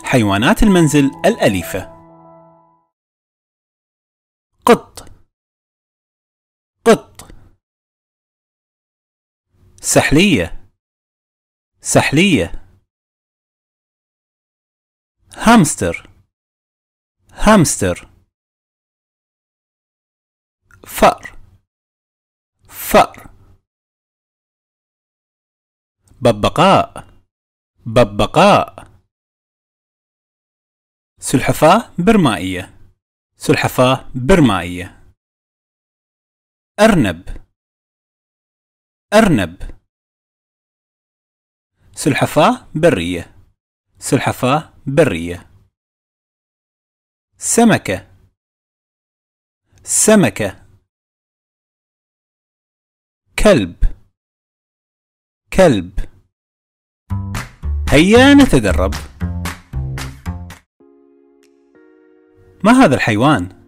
حيوانات المنزل الأليفة: قط، قط. سحلية، سحلية. هامستر، هامستر. فأر، فأر. ببقاء، ببقاء. سلحفاة برمائية، سلحفاة برمائية. أرنب، أرنب. سلحفاة برية، سلحفاة برية. سمكة، سمكة. كلب، كلب. هيا نتدرب. ما هذا الحيوان؟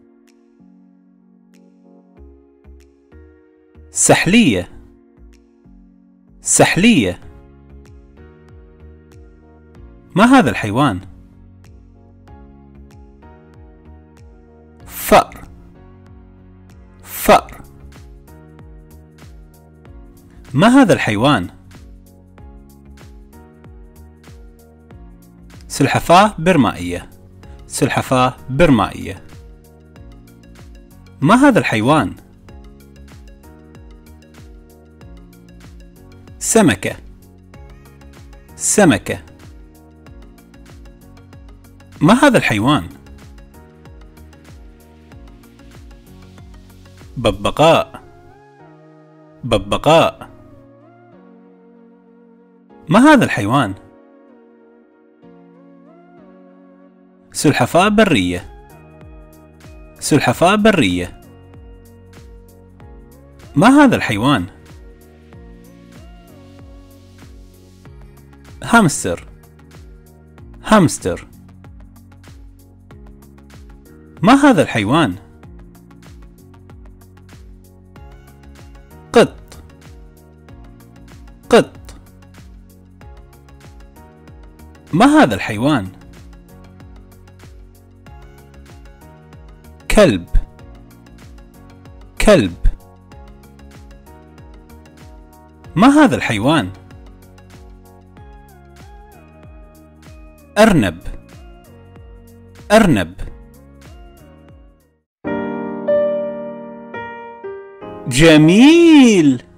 سحلية، سحلية. ما هذا الحيوان؟ فأر، فأر. ما هذا الحيوان؟ سلحفاة برمائية، سلحفاة برمائية. ما هذا الحيوان؟ سمكة، سمكة. ما هذا الحيوان؟ ببقاء، ببقاء. ما هذا الحيوان؟ سلحفاة برية، سلحفاة برية. ما هذا الحيوان؟ هامستر، هامستر. ما هذا الحيوان؟ قط، قط. ما هذا الحيوان؟ كلب، كلب. ما هذا الحيوان؟ أرنب، أرنب. جميل.